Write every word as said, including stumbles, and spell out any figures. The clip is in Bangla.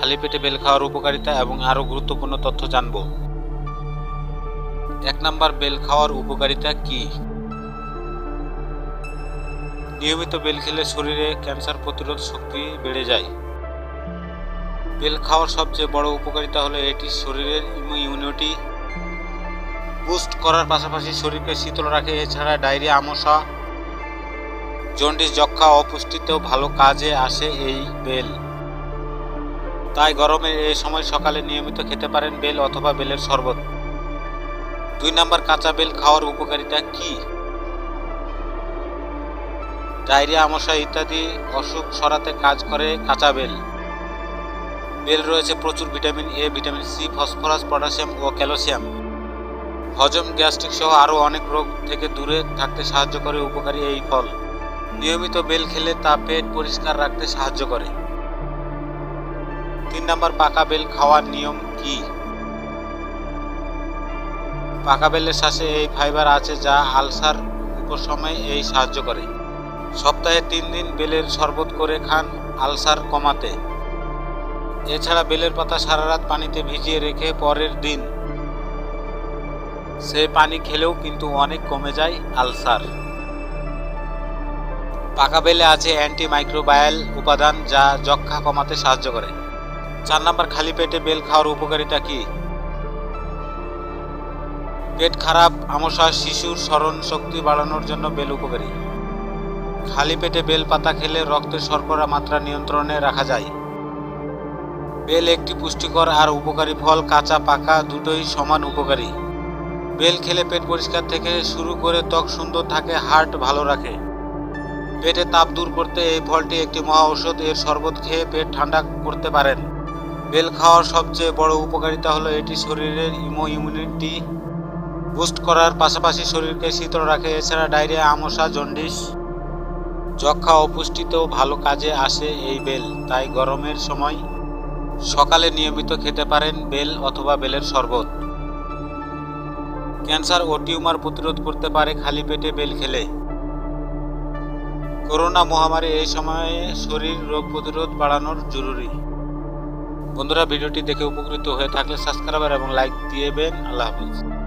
খালি পেটে বেল খাওয়ার উপকারিতা এবং আরও গুরুত্বপূর্ণ তথ্য জানব। এক নাম্বার, বেল খাওয়ার উপকারিতা কি? নিয়মিত বেল খেলে শরীরে ক্যান্সার প্রতিরোধ শক্তি বেড়ে যায়। বেল খাওয়ার সবচেয়ে বড় উপকারিতা হলো এটি শরীরের ইমিউনিটি বুস্ট করার পাশাপাশি শরীরকে শীতল রাখে। এছাড়া ডায়রিয়া, আমশা, জন্ডিস, যক্ষা, অপুষ্টিতেও ভালো কাজে আসে এই বেল। তাই গরমের এই সময় সকালে নিয়মিত খেতে পারেন বেল অথবা বেলের শরবত। দুই নাম্বার, কাঁচা বেল খাওয়ার উপকারিতা কি? ডায়রিয়া, আমশা ইত্যাদি অসুখ সরাতে কাজ করে কাঁচা বেল। বেল রয়েছে প্রচুর vitamin A, vitamin C, phosphorus, potassium ও ক্যালসিয়াম। হজম, গ্যাস্ট্রিক সহ আরও অনেক রোগ থেকে দূরে থাকতে সাহায্য করে উপকারী এই ফল। নিয়মিত বেল খেলে তা পেট পরিষ্কার রাখতে সাহায্য করে। তিন নাম্বার, পাকা বেল খাওয়ার নিয়ম কি? পাকা বেলের শ্বাসে এই ফাইবার আছে যা আলসার উপশমে এই সাহায্য করে। সপ্তাহে তিন দিন বেলের শরবত করে খান আলসার কমাতে। এছাড়া বেলের পাতা সারা রাত পানিতে ভিজিয়ে রেখে পরের দিন সে পানি খেলেও কিন্তু অনেক কমে যায় আলসার। পাকা বেলে আছে অ্যান্টি মাইক্রোবায়াল উপাদান যা যক্ষা কমাতে সাহায্য করে। চার নাম্বার, খালি পেটে বেল খাওয়ার উপকারিতা কি? পেট খারাপ, আমশা, শিশুর স্মরণ শক্তি বাড়ানোর জন্য বেল উপকারী। খালি পেটে বেল পাতা খেলে রক্তের শর্করা মাত্রা নিয়ন্ত্রণে রাখা যায়। বেল একটি পুষ্টিকর আর উপকারী ফল, কাঁচা পাকা দুটোই সমান উপকারী। বেল খেলে পেট পরিষ্কার থেকে শুরু করে ত্বক সুন্দর থাকে, হার্ট ভালো রাখে। পেটে তাপ দূর করতে এই ফলটি একটি মহা ঔষধ। এর শরবত খেয়ে পেট ঠান্ডা করতে পারেন। বেল খাওয়ার সবচেয়ে বড় উপকারিতা হলো এটি শরীরের ইমো ইমিউনিটি বুস্ট করার পাশাপাশি শরীরকে শীতল রাখে। এছাড়া ডায়রিয়া, আমশা, জন্ডিস, যক্ষা, অপুষ্টিতেও ভালো কাজে আসে এই বেল। তাই গরমের সময় সকালে নিয়মিত খেতে পারেন বেল অথবা বেলের শরবত। ক্যান্সার ও টিউমার প্রতিরোধ করতে পারে খালি পেটে বেল খেলে। করোনা মহামারী এই সময়ে শরীর রোগ প্রতিরোধ বাড়ানোর জরুরি। বন্ধুরা, ভিডিওটি দেখে উপকৃত হয়ে থাকলে সাবস্ক্রাইব এবং লাইক দিবেন। আল্লাহ হাফেজ।